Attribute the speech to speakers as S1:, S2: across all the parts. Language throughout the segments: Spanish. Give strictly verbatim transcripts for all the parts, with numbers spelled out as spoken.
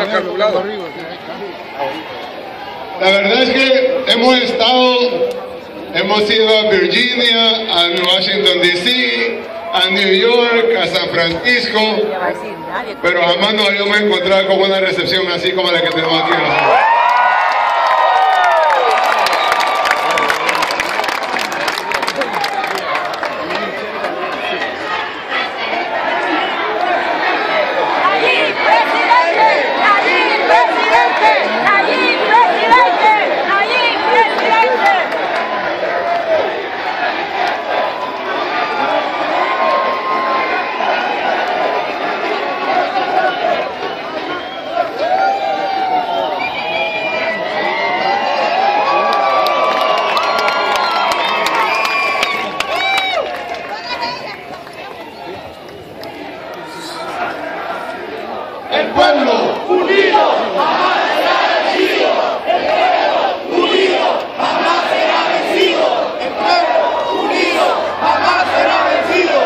S1: La verdad es que hemos estado, hemos ido a Virginia, a Washington D C, a New York, a San Francisco, pero jamás nos habíamos encontrado con una recepción así como la que tenemos aquí nosotros.
S2: El pueblo unido jamás será vencido. El pueblo unido jamás será vencido. El pueblo unido jamás será vencido.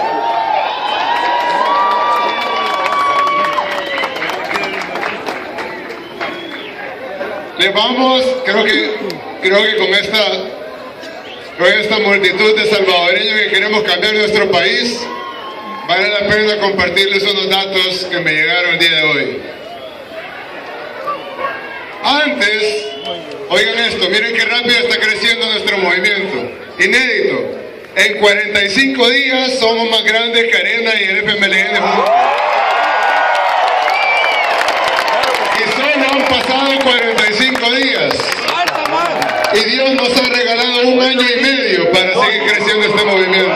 S1: Le vamos, creo que, creo que con esta, con esta multitud de salvadoreños que queremos cambiar nuestro país, vale la pena compartirles unos datos que me llegaron el día de hoy. Antes, oigan esto, miren qué rápido está creciendo nuestro movimiento. Inédito. En cuarenta y cinco días somos más grandes que Arena y el F M L N juntos. Y solo han pasado cuarenta y cinco días. Y Dios nos ha regalado un año y medio para seguir creciendo este movimiento.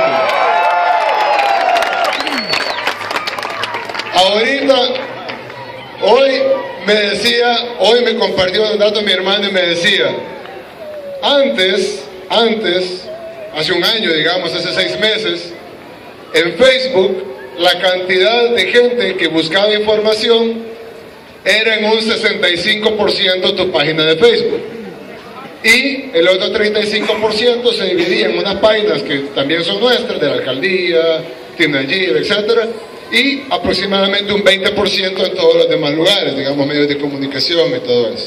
S1: Ahorita, hoy me decía, hoy me compartió un dato mi hermano y me decía, antes, antes, hace un año, digamos, hace seis meses, en Facebook, la cantidad de gente que buscaba información era en un sesenta y cinco por ciento tu página de Facebook. Y el otro treinta y cinco por ciento se dividía en unas páginas que también son nuestras, de la alcaldía, Tinayib, etcétera, y aproximadamente un veinte por ciento en todos los demás lugares, digamos, medios de comunicación y todo eso.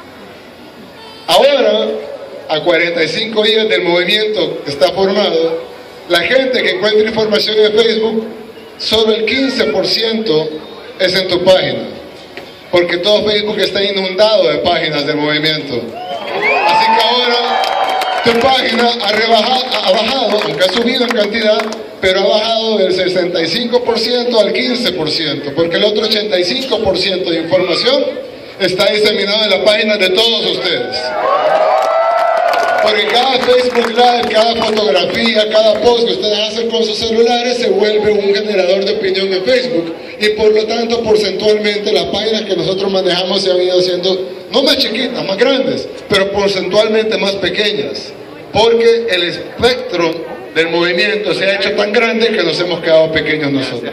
S1: Ahora, a cuarenta y cinco días del movimiento que está formado, la gente que encuentra información en Facebook, solo el quince por ciento es en tu página, porque todo Facebook está inundado de páginas del movimiento. Así que ahora tu página ha, rebajado, ha bajado, aunque ha subido en cantidad, pero ha bajado del sesenta y cinco por ciento al quince por ciento, porque el otro ochenta y cinco por ciento de información está diseminado en las páginas de todos ustedes. Porque cada Facebook Live, cada fotografía, cada post que ustedes hacen con sus celulares se vuelve un generador de opinión en Facebook, y por lo tanto, porcentualmente, las páginas que nosotros manejamos se han ido haciendo no más chiquitas, más grandes, pero porcentualmente más pequeñas, porque el espectro del movimiento se ha hecho tan grande que nos hemos quedado pequeños nosotros.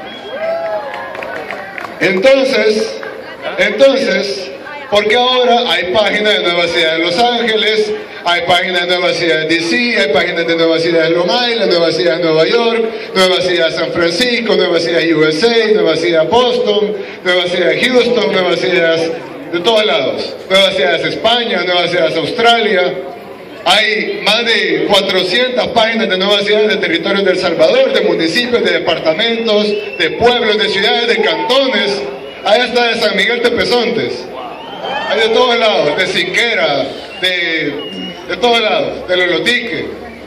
S1: Entonces, entonces, porque ahora hay páginas de Nueva Ciudad de Los Ángeles, hay páginas de Nueva Ciudad de D C, hay páginas de Nueva Ciudad de Long Island, Nueva Ciudad de Nueva York, Nueva Ciudad de San Francisco, Nueva Ciudad de U S A, Nueva Ciudad de Boston, Nueva Ciudad de Houston, Nueva Ciudad de todos lados, Nueva Ciudad de España, Nueva Ciudad de Australia. Hay más de cuatrocientas páginas de nuevas ciudades de territorios de El Salvador, de municipios, de departamentos, de pueblos, de ciudades, de cantones. Ahí está de San Miguel Tepezontes. Hay de todos lados, de Siquera, de, de todos lados, de Lolotique.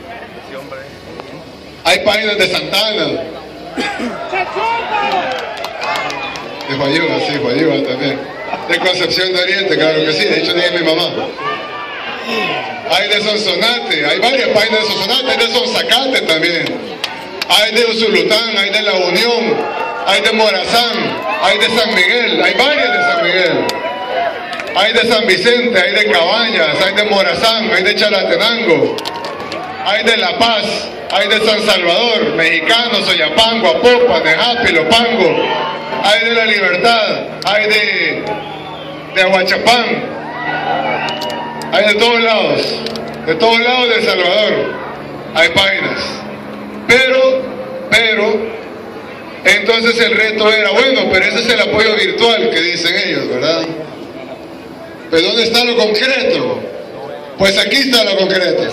S1: Hay páginas de Santana. De Guayuba, sí, Guayuba también. De Concepción de Oriente, claro que sí, de hecho dije mi mamá. Hay de Sonsonate, hay varias páginas de Sonsonate, hay de Sonzacate también. Hay de Usulután, hay de La Unión, hay de Morazán, hay de San Miguel, hay varias de San Miguel. Hay de San Vicente, hay de Cabañas, hay de Morazán, hay de Chalatenango, hay de La Paz, hay de San Salvador, Mexicano, Soyapango, Apopan, Nejapi, Lopango, hay de La Libertad, hay de, de Aguachapán. Hay de todos lados, de todos lados de El Salvador, hay páginas. Pero, pero, Entonces el reto era, bueno, pero ese es el apoyo virtual que dicen ellos, ¿verdad? ¿Pero dónde está lo concreto? Pues aquí está lo concreto.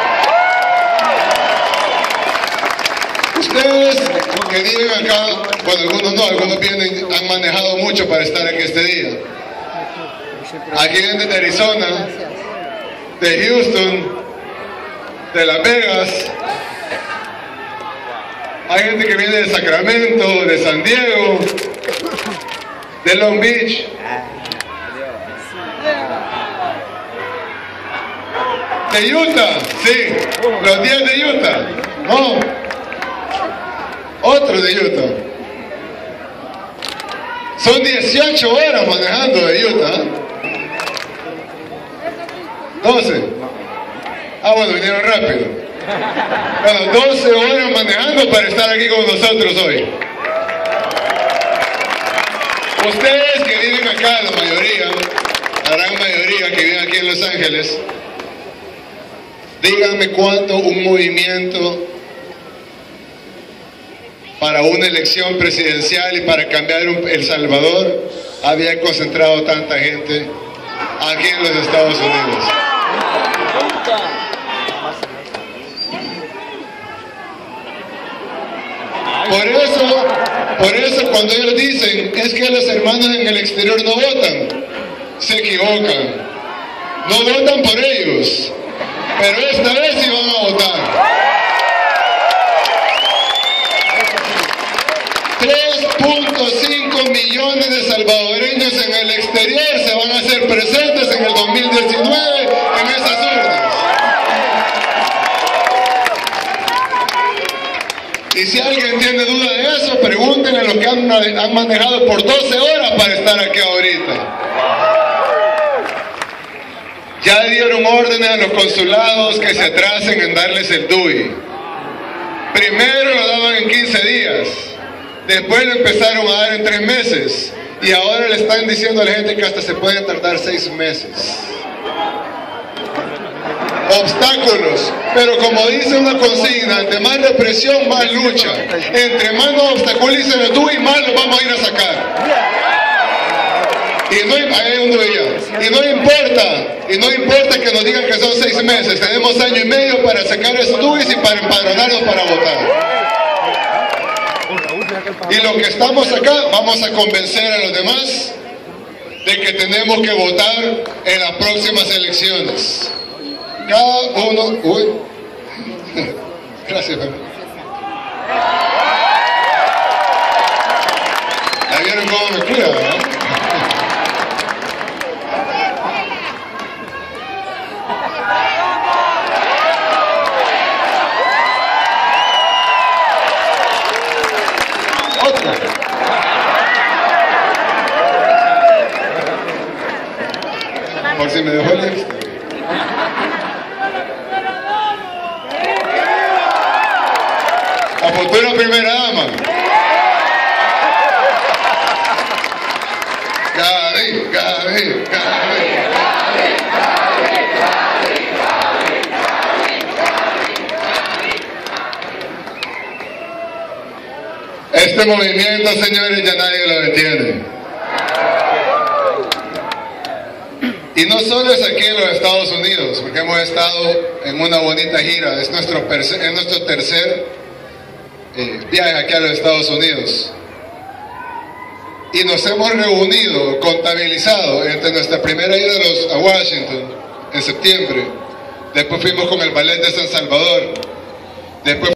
S1: Ustedes que viven acá, bueno, algunos no, algunos vienen, han manejado mucho para estar aquí este día. Aquí vienen de Arizona, de Houston, de Las Vegas. Hay gente que viene de Sacramento, de San Diego, de Long Beach. De Utah, sí, los diez de Utah. No, otro de Utah. Son dieciocho horas manejando de Utah. doce. Ah, bueno, vinieron rápido. Bueno, doce horas manejando para estar aquí con nosotros hoy. Ustedes que viven acá, la mayoría, la gran mayoría que viven aquí en Los Ángeles, díganme cuánto un movimiento para una elección presidencial y para cambiar El Salvador había concentrado tanta gente aquí en los Estados Unidos. Por eso, por eso cuando ellos dicen es que los hermanos en el exterior no votan, se equivocan. No votan por ellos, pero esta vez sí van a votar. tres punto cinco millones de salvadoreños en el exterior se van a hacer presentes en el dos mil diecinueve en esas urnas. Y si alguien tiene duda de eso, pregúntenle a los que han, han manejado por doce horas para estar aquí ahorita. Ya dieron órdenes a los consulados que se atrasen en darles el D U I. Primero lo daban en quince días, después lo empezaron a dar en tres meses y ahora le están diciendo a la gente que hasta se pueden tardar seis meses. Obstáculos, pero como dice una consigna, entre más represión, más lucha. Entre más nos obstaculicen el D U I, más lo vamos a ir a sacar. Y no, ahí es donde veía. Y no importa, y no importa que nos digan que son seis meses, tenemos año y medio para sacar esos D U Is y para empadronarnos para votar. Y los que estamos acá, vamos a convencer a los demás de que tenemos que votar en las próximas elecciones. Cada uno... Uy. Gracias, Fernando. ¿Ya vieron cómo me cuida, verdad? Otra. Por si me dejó el extra. La futura primera dama. Gaby, Gaby, Gaby, Gaby, Gaby, Este movimiento, señores, ya nadie lo detiene. Y no solo es aquí en los Estados Unidos, porque hemos estado en una bonita gira. Es nuestro, es nuestro tercer Eh, viaje aquí a los Estados Unidos y nos hemos reunido, contabilizado entre nuestra primera ida a, los, a Washington en septiembre, después fuimos con el ballet de San Salvador, después